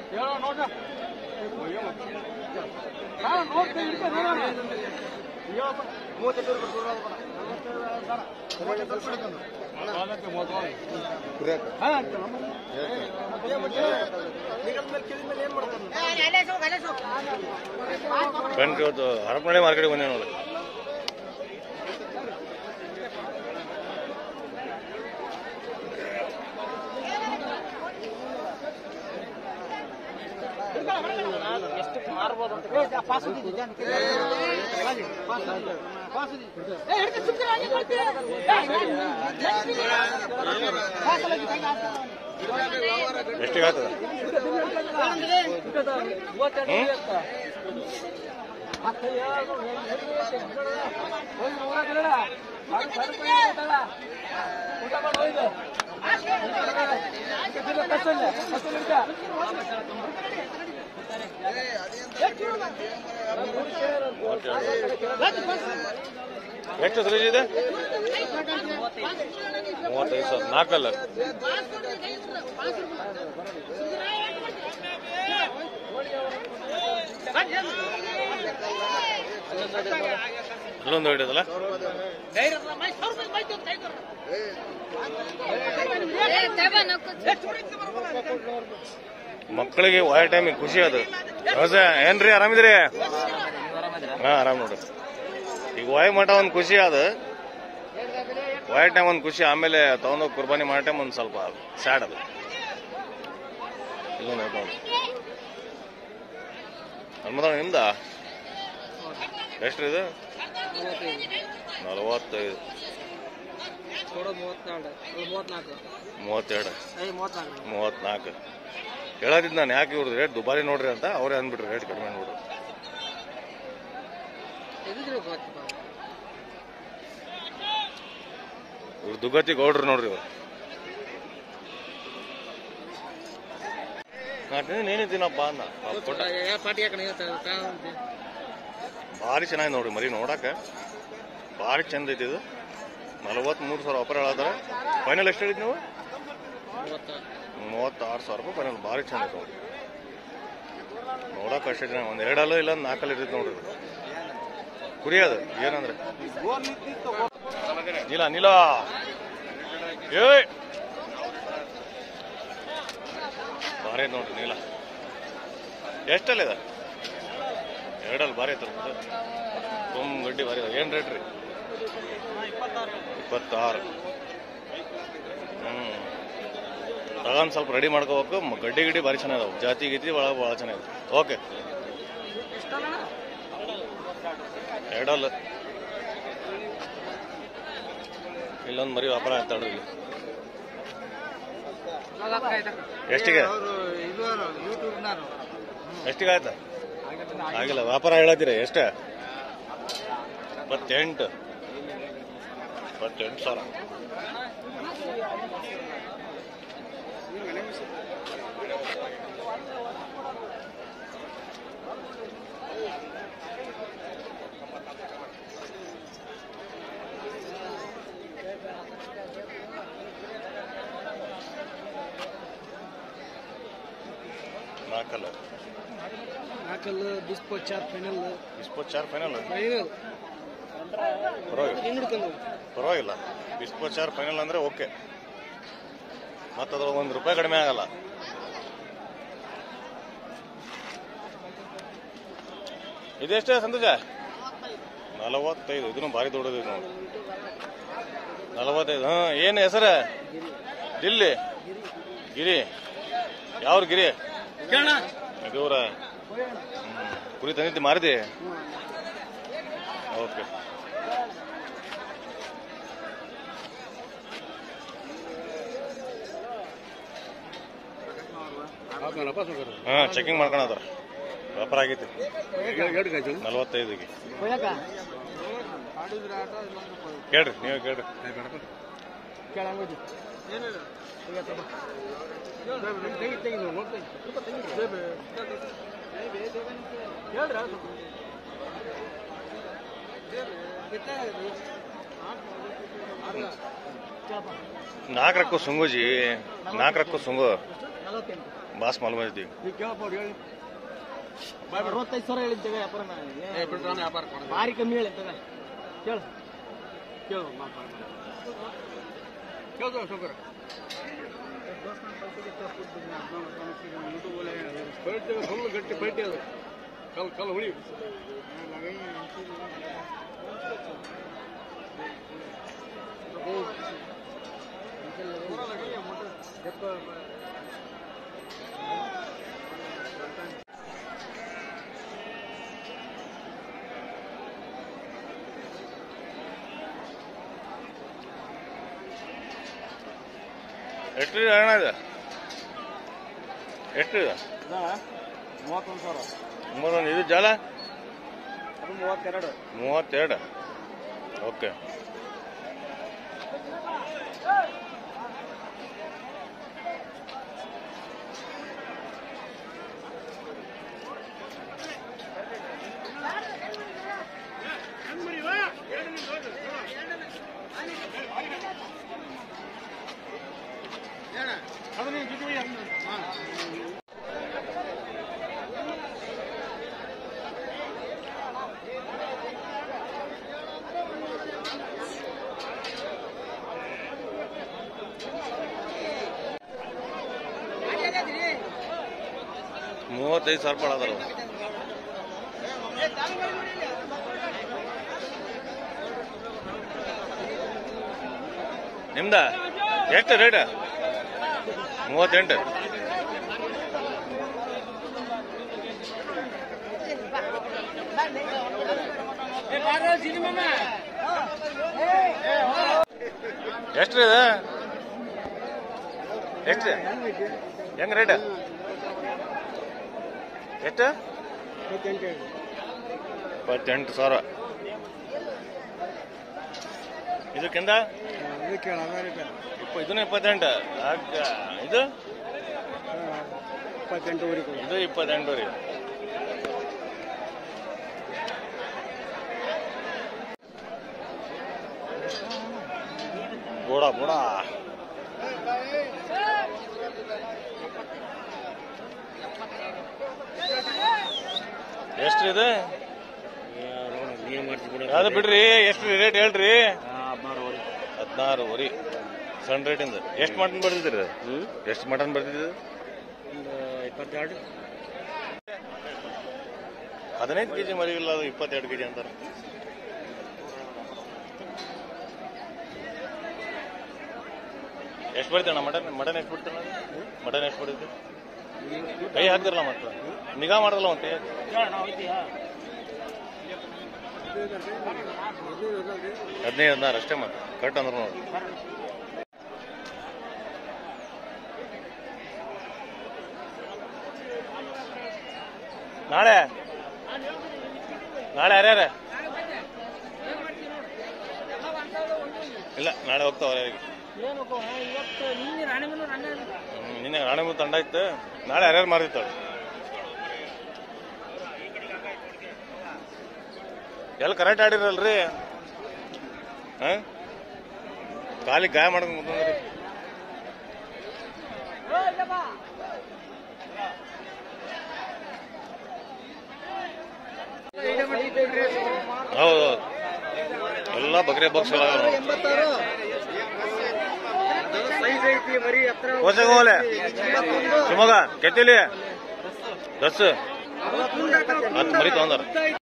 Friend ಇವತ್ತು ಹರಪನಹಳ್ಳಿ ಮಾರ್ಕೆಟ್ಗೆ ಬಂದೆ ನೋಡಿ. ಎಷ್ಟಿಗೆ ಆಗ್ತದ? ಎಷ್ಟು ಸೈಜ್ ಇದೆ? 35,000 ನಾಲ್ಕಲ್ಲ. ಅಲ್ಲೊಂದು ಹಿಡಿದಲ್ಲ. ಮಕ್ಕಳಿಗೆ ವಾಯ್ ಟೈಮಿಗೆ ಖುಷಿ ಅದು. ಏನ್ರಿ ಆರಾಮಿದ್ರಿ? ಹಾ ಆರಾಮ್ ನೋಡ್ರಿ. ಈಗ ವಾಯ್ ಮಠ ಒಂದ್ ಖುಷಿ ಅದ, ವಾಯ್ ಟೈಮ್ ಒಂದ್ ಖುಷಿ. ಆಮೇಲೆ ತಗೊಂಡೋಗಿ ಕುರ್ಬಾನಿ ಮಾಡೋ ಟೈಮ್ ಒಂದ್ ಸ್ವಲ್ಪ ಸ್ಯಾಡ್ ಅದು. ಇಲ್ಲ ನೋಡಿ ಹನುಮಂತಣ್ಣ ನಿಮ್ದ ಎಷ್ಟ್ರಿ ಇದು? 45, 32, 34 ಹೇಳದಿದ್ ನಾನು. ಯಾಕೆ ಇವ್ರದ್ದು ರೇಟ್ ದುಬಾರಿ ನೋಡ್ರಿ ಅಂತ ಅವ್ರೇ ಅಂದ್ಬಿಟ್ರಿ ರೇಟ್ ಕಡಿಮೆ ನೋಡ್ರಿ. ಇವ್ರು ದುಗತಿ ಗೌಡ್ರು ನೋಡ್ರಿ ಇವ್ರು. ಏನಿದ್ದೀನಪ್ಪ ಅನ್ನ ಭಾರಿ ಚೆನ್ನಾಗಿ ನೋಡ್ರಿ ಮರಿ ನೋಡಾಕ ಭಾರಿ ಚಂದ ಐತಿ ಇದು. 43,000 ಆಫರ್ ಹೇಳಾದ್ರೆ. ಫೈನಲ್ ಎಷ್ಟು ಹೇಳಿದ್ ನೀವು? 36,000 ರೂಪಾಯಿ ಫೈನಲ್. ಭಾರಿ ಚಂದ ಐತೆ ನೋಡ್ರಿ ನೋಡಕ್. ಅಷ್ಟೇ ಜನ ಒಂದ್ 2 ಅಲ್ಲ ಇಲ್ಲ 4 ಅಲ್ಲ ಇರ್ತೈತಿ ನೋಡ್ರಿ. ಕುರಿ ಅದು ಏನಂದ್ರೆ ನೀಲ ನೀಲ ಏ ಭಾರಿ ನೋಡ್ರಿ ನೀಲ. ಎಷ್ಟಲ್ಲ ಇದೆ? 2 ಅಲ್ಲಿ ಭಾರಿ ಐತಲ್ಲ ತುಂಬ ಗಡ್ಡಿ ಭಾರಿ. ಏನ್ ರೇಟ್ ರೀ? 26. ತಗೊಂಡ್ ಸ್ವಲ್ಪ ರೆಡಿ ಮಾಡ್ಕೋಬೇಕು. ಗಡ್ಡಿ ಗಿಡ್ಡಿ ಭಾರಿ ಚೆನ್ನಾಗಿದಾವೆ. ಜಾತಿ ಗೀತಿ ಭಾಳ ಚೆನ್ನಾಗಿದೆ. ಓಕೆ 2 ಅಲ್ಲ. ಇಲ್ಲೊಂದು ಮರಿ ವ್ಯಾಪಾರ ಆಗ್ತಾಳ್ರಿ ಇಲ್ಲಿ. ಎಷ್ಟಿಗೆ? ಎಷ್ಟಿಗೆ ಆಯ್ತಾ? ಆಗಿಲ್ಲ ವ್ಯಾಪಾರ ಹೇಳತ್ತೀರ? ಎಷ್ಟ? 28,000. ನಾಲ್ಕಲ್ಲ 24 ಫೈನಲ್. 24 ಫೈನಲ್ ಪರವಾಗಿಲ್ಲ. 24 ಫೈನಲ್ ಅಂದ್ರೆ ಓಕೆ. ಮತ್ತದ್ರ ₹1 ಕಡಿಮೆ ಆಗಲ್ಲ. ಇದೆಷ್ಟೇ ಸಂತೋಷ? 45. ಇದನ್ನು ಭಾರಿ ದೊಡ್ಡದು ನೋಡಿ. 45. ಏನು ಹೆಸರ? ದಿಲ್ಲಿ ಗಿರಿ. ಯಾವ್ರ ಗಿರಿ? ಇದೂರ. ಕುರಿ ತಂದಿದ್ದೆ ಮಾರಿದೆ. Okay checking ಮಾಡ್ಕೊಳತ್ತಾರ. ವ್ಯಾಪಾರ ಆಗೈತಿ. 45ಗೆ ಕೇಳ್ರಿ. ನೀವೇ ಕೇಳ್ರಿ. ನಾಲ್ಕರಕ್ಕೂ ಸುಂಗುಜಿ, ನಾಲ್ಕರಕ್ಕೂ ಸುಂಗು ಬಾಸ್ ಮಾಲೂಮ್ ಐತಿ. 65,000 ಹೇಳಿದ್ದೇವೆ ವ್ಯಾಪಾರ ಭಾರಿ ಕಮ್ಮಿ ಹೇಳಿದ್ದೇವೆ. ಕೇಳು ಗಟ್ಟಿ ಪೈಟಿ ಅದು ಕಲ್ ಹುಳಿ ಎಷ್ಟು ಅಣ್ಣ ಇದು? ಎಷ್ಟು ಇದು? 31,000. ಇದು ಜಾಲ ಅದು 32. 32. ಓಕೆ. ₹35,000 ಅದಾರ. ನಿಮ್ದ ಎಷ್ಟು ರೇಟ್? 38. ಎಷ್ಟು ಇದು? ಎಷ್ಟು ಹೆಂಗ್ ರೇಟ್? ಎಷ್ಟು? 28,000. ಇದಕ್ಕಿಂತ ಇದನ್ನ 28. ಇದು 28. ಬೋಡ ಎಷ್ಟು ಇದು? ಅದು ಬಿಡ್ರಿ, ಎಷ್ಟು ರೇಟ್ ಹೇಳ್ರಿ? 16,000. ಸಣ್ಣ ರೇಟಿಂದ ಎಷ್ಟು ಮಟನ್ ಬರ್ತಿದ್ರಿ? ಎಷ್ಟು ಮಟನ್ ಬರ್ತಿದ್ದು? 22. 15 kg ಮರಿಗಿಲ್ಲ, ಅದು 22 kg ಅಂತಾರೆ. ಎಷ್ಟು ಬರ್ತೇಣ ಮಟನ್ ಎಷ್ಟು ಬಿಡ್ತಾನೆ? ಮಟನ್ ಎಷ್ಟು ಬಿಡುತ್ತೆ? ಕೈ ಹಾಕ್ತಿರಲ್ಲ ಮತ್ತೆ ನಿಗಾ ಮಾಡಲ್ಲ ಒಂದು ಕೈ. 15-16 ಅಷ್ಟೇ ಮತ್ತೆ ಕಟ್ ಅಂದ್ರೆ ನೋಡಿ. ನಾಳೆ ಯಾರ್ಯಾರ ಇಲ್ಲ, ನಾಳೆ ಹೋಗ್ತಾವ. ನಿನ್ನೆ ರಾಣಿಮೂ ತಂಡ ಇತ್ತು, ನಾಳೆ ಯಾರ್ಯಾರು ಮಾರಿರ್ತಾಳೆ. ಎಲ್ಲ ಕರೆಕ್ಟ್ ಆಡಿರಲ್ರಿ? ಕಾಲಿ ಗಾಯ ಮಾಡ್ಕೊಂಡು ಮುಗಿದ್ರಿ. ಹೌದು, ಎಲ್ಲ ಬಗ್ರೆ ಬಾಕ್ಸ್ ಹೊಸಗೋಲೆ ಶಿವಮೊಗ್ಗ ಕೆತ್ತಿಲಿ 10 ಮರಿ ತಗೊಂಡಾರ.